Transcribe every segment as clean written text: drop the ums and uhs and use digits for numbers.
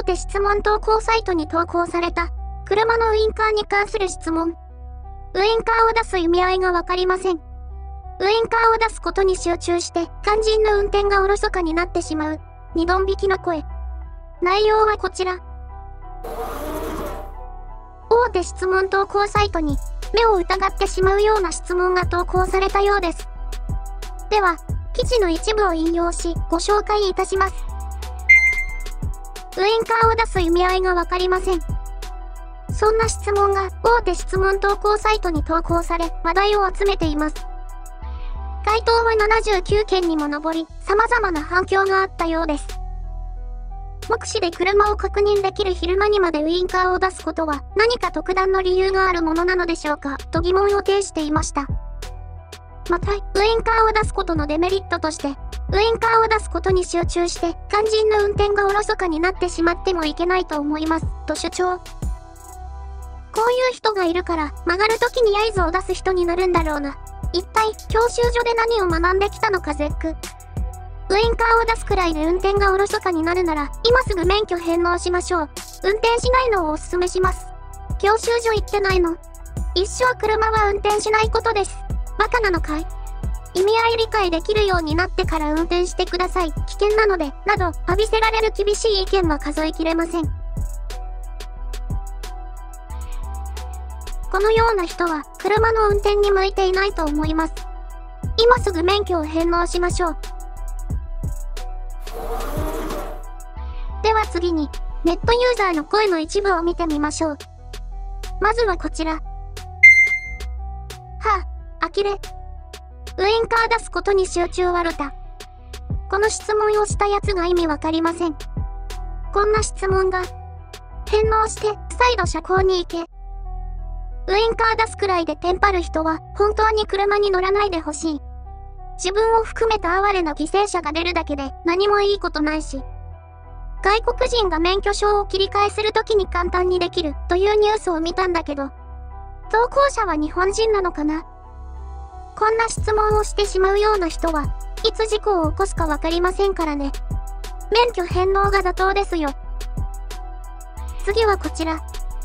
大手質問投稿サイトに投稿された、車のウインカーに関する質問。ウインカーを出す意味合いがわかりません。ウインカーを出すことに集中して、肝心の運転がおろそかになってしまう、二ドン引きの声。内容はこちら。大手質問投稿サイトに、目を疑ってしまうような質問が投稿されたようです。では、記事の一部を引用し、ご紹介いたします。ウインカーを出す意味合いがわかりません。そんな質問が大手質問投稿サイトに投稿され、話題を集めています。回答は79件にも上り、様々な反響があったようです。目視で車を確認できる昼間にまでウインカーを出すことは何か特段の理由があるものなのでしょうかと疑問を呈していました。また、ウインカーを出すことのデメリットとして、ウインカーを出すことに集中して肝心の運転がおろそかになってしまってもいけないと思います、と主張。こういう人がいるから曲がるときに合図を出す人になるんだろうな。一体、教習所で何を学んできたのか絶句。ウインカーを出すくらいで運転がおろそかになるなら、今すぐ免許返納しましょう。運転しないのをおすすめします。教習所行ってないの？一生車は運転しないことです。バカなのかい？意味合い理解できるようになってから運転してください。危険なので、など、浴びせられる厳しい意見は数えきれません。このような人は、車の運転に向いていないと思います。今すぐ免許を返納しましょう。では次に、ネットユーザーの声の一部を見てみましょう。まずはこちら。はぁ、呆れ。ウインカー出すことに集中ワルタ。この質問をしたやつが意味わかりません。こんな質問が。返納して、再度車高に行け。ウインカー出すくらいでテンパる人は、本当に車に乗らないでほしい。自分を含めた哀れな犠牲者が出るだけで、何もいいことないし。外国人が免許証を切り替えするときに簡単にできる、というニュースを見たんだけど、投稿者は日本人なのかな？こんな質問をしてしまうような人は、いつ事故を起こすかわかりませんからね。免許返納が妥当ですよ。次はこちら。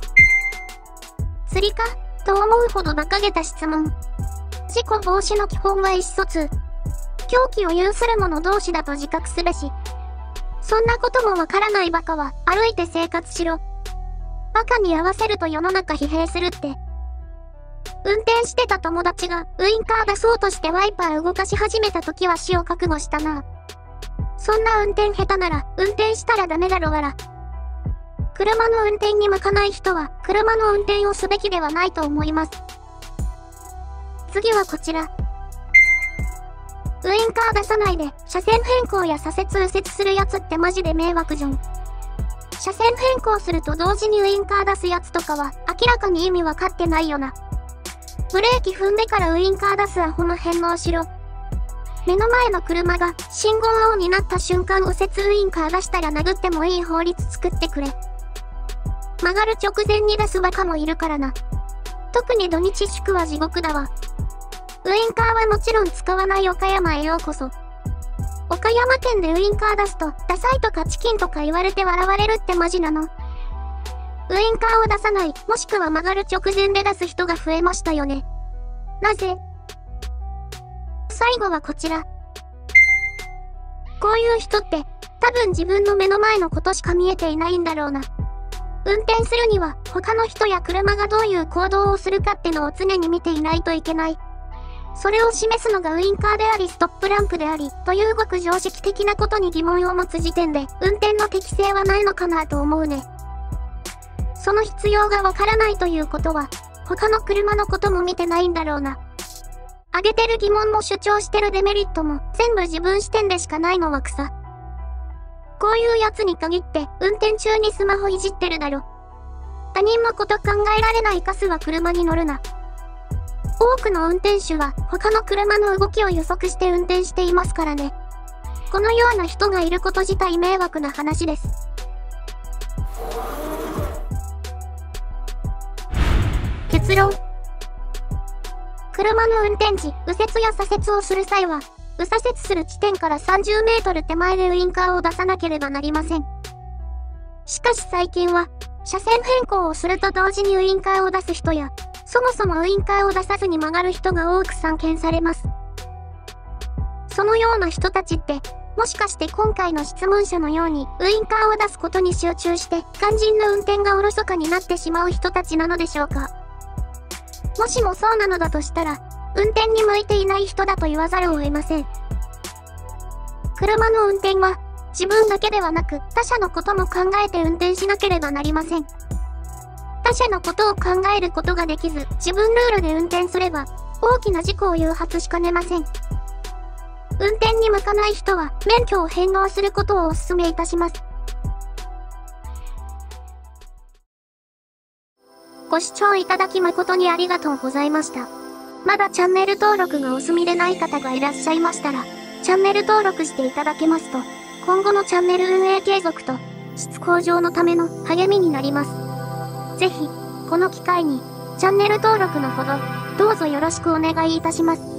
釣りかと思うほど馬鹿げた質問。事故防止の基本は意思疎通。狂気を有する者同士だと自覚すべし。そんなこともわからないバカは歩いて生活しろ。バカに合わせると世の中疲弊するって。運転してた友達がウインカー出そうとしてワイパー動かし始めた時は死を覚悟したな。そんな運転下手なら運転したらダメだろわら。車の運転に向かない人は車の運転をすべきではないと思います。次はこちら。ウインカー出さないで車線変更や左折右折するやつってマジで迷惑じゃん。車線変更すると同時にウインカー出すやつとかは明らかに意味わかってないよな。ブレーキ踏んでからウインカー出すアホの返納しろ。目の前の車が信号青になった瞬間右折ウインカー出したら殴ってもいい法律作ってくれ。曲がる直前に出すバカもいるからな。特に土日祝は地獄だわ。ウインカーはもちろん使わない岡山へようこそ。岡山県でウインカー出すとダサいとかチキンとか言われて笑われるってマジなの？ウインカーを出さない、もしくは曲がる直前で出す人が増えましたよね。なぜ？最後はこちら。こういう人って、多分自分の目の前のことしか見えていないんだろうな。運転するには、他の人や車がどういう行動をするかってのを常に見ていないといけない。それを示すのがウインカーでありストップランプであり、というごく常識的なことに疑問を持つ時点で、運転の適性はないのかなと思うね。その必要がわからないということは、他の車のことも見てないんだろうな。挙げてる疑問も主張してるデメリットも、全部自分視点でしかないのは草。こういうやつに限って、運転中にスマホいじってるだろ。他人のこと考えられないカスは車に乗るな。多くの運転手は、他の車の動きを予測して運転していますからね。このような人がいること自体迷惑な話です。結論。車の運転時、右折や左折をする際は、右左折する地点から30メートル手前でウインカーを出さなければなりません。 しかし最近は、車線変更をすると同時にウインカーを出す人や、そもそもウインカーを出さずに曲がる人が多く散見されます。そのような人たちって、もしかして今回の質問者のようにウインカーを出すことに集中して肝心の運転がおろそかになってしまう人たちなのでしょうか。もしもそうなのだとしたら、運転に向いていない人だと言わざるを得ません。車の運転は、自分だけではなく他者のことも考えて運転しなければなりません。他者のことを考えることができず、自分ルールで運転すれば、大きな事故を誘発しかねません。運転に向かない人は、免許を返納することをお勧めいたします。ご視聴いただき誠にありがとうございました。まだチャンネル登録がお済みでない方がいらっしゃいましたら、チャンネル登録していただけますと、今後のチャンネル運営継続と、質向上のための励みになります。ぜひ、この機会に、チャンネル登録のほど、どうぞよろしくお願いいたします。